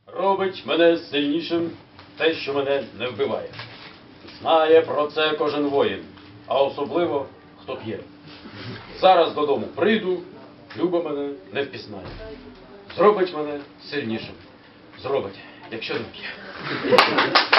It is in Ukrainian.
Робить мене сильнішим те, що мене не вбиває. Знає про це кожен воїн, а особливо, хто п'є. Зараз додому прийду, Люба мене не впізнає. Зробить мене сильнішим. Зробить, якщо не п'є.